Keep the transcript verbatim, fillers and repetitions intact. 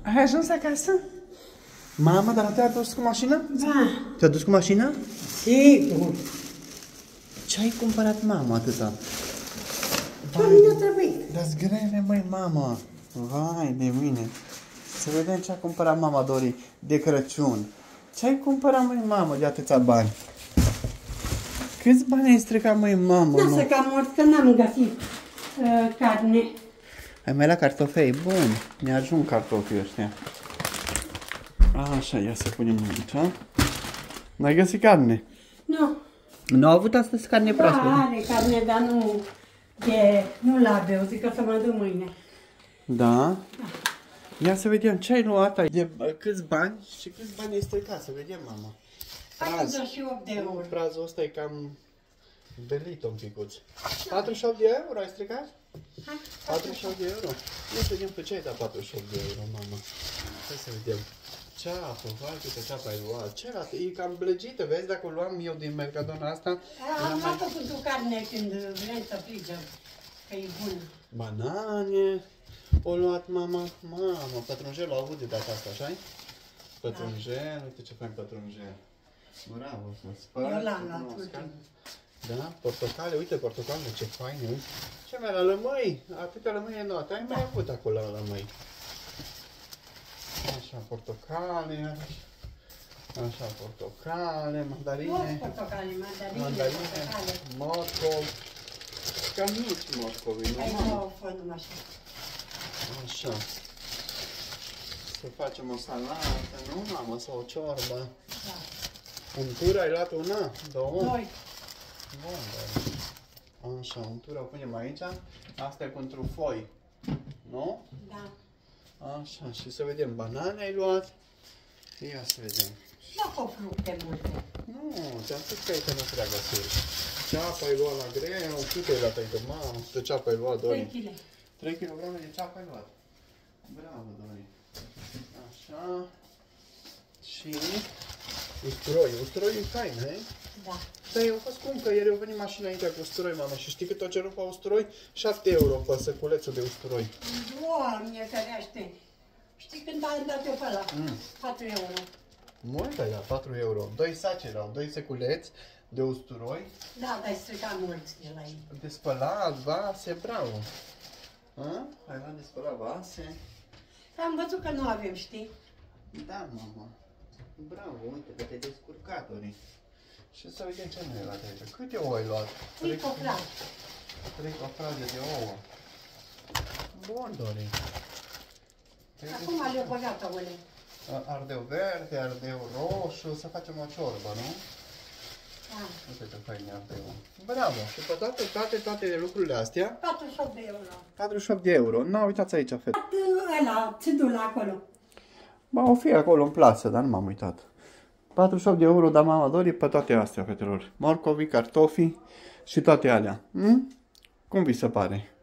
Ai ajuns acasă? Mama, dar te-a dus cu mașina? Da. Te-a dus cu mașina? Sigur. Ce ai cumpărat, mama, atâta? Ce mi-a trebuit? Dar-s grele, măi, mama. Vai de mine. Să vedem ce a cumpărat mama Dori de Crăciun. Ce ai cumpărat, măi, mamă, de atâția bani? Câți bani ai stricat, măi, mamă? Lasă că am mort, că n-am găsit uh, carne. Ai mai la cartofei? Bun. Ne ajung cartofii ăștia. Așa, ia să punem aici. N-ai găsit carne? Nu. Nu au avut astăzi carne Da, proaspătă? are carne, dar nu e, nu la beu, zic că să mă duc mâine. Da? Da. Ia să vedem ce ai luat aici. De bă, câți bani și câți bani ai stricat, să vedem, mama. patruzeci și opt de euro. Prazul ăsta e cam belit un picuț. patruzeci și opt de euro ai stricat? patruzeci și opt de euro? Ia să vedem pe ce ai dat patruzeci și opt de euro, mama. Hai să vedem. Ceapă, vai câtă ceapă ai luat. Ce arată? E cam blăgită, vezi? Dacă o luam eu din Mercadona asta... Am luat cu carne când vrem să frigem, că e bună. Banane... O luat mama, mama, pătrunjelul a avut de data asta, așa-i? Pătrunjel, da. Uite ce fain pătrunjel. Bravo, să spăl. Eu l-am luat. Da, portocale, uite portocale, ce faine, uite. Ce mai la lămâi? Atâtea lămâi e notă, ai mai avut acolo la lămâi. Așa, portocale, așa, portocale, mandarine. Toți portocale, mandarine, mandarine, portocale. morcov. Cam mici morcovi, nu? Ai două fă numai așa. Așa. Să facem o salată, nu, mamă, sau o ciorbă. Da. Untură ai luat una? Două? Doi. Bun, da. Așa, untură o punem aici. Asta e pentru foi. Nu? Da. Așa, și să vedem. Banane ai luat? Ia să vedem. Nu cu fructe multe. Nu, ți-am spus că aici nu prea găsești. Ceapă ai luat la greu. Cât ai luat aici? Mamă, câtă ceapă ai luat, Dori? trei kilograme. trei kilograme de ceapă ai luat. Bravo, Dori. Așa. Și usturoi. Usturoi e fain, hei? Da. Da, eu a fost scump, că ieri au venit mașina aici cu usturoi, mama. Și știi cât o cerut pe usturoi? șapte euro pe săculețul de usturoi. Doamne, ferește! Știi când am dat eu pe ăla? Mm. patru euro. Mult ai dat, patru euro. Doi saci erau, doi seculeți de usturoi. Da, dar ai stricat mulți de la ei. De spălat, vase, bravo. A? Ai luat de spălat vase? Am văzut că nu avem, știi? Da, mama. Bravo, uite că te-ai descurcat, Dori. Și să vedem ce nu ai luat aici. Câte ouă ai luat? Trei cofrade. Trei cofrade de ouă. Bun, Dori. Acum le-au băgat ouăle. Ardeu verde, ardeu roșu, să facem o ciorbă, nu? Da. Uite ce fain e ardeu. Bravo! Și pe toate, toate, toate lucrurile astea, patruzeci și opt de euro. patruzeci și opt de euro. Nu, uitați aici, fete. Ăla, țidul acolo. Ba, o fi acolo în plasă, dar nu m-am uitat. patruzeci și opt de euro, dar mama Dori pe toate astea, fetelor. Morcovi, cartofi și toate alea. Hm? Cum vi se pare?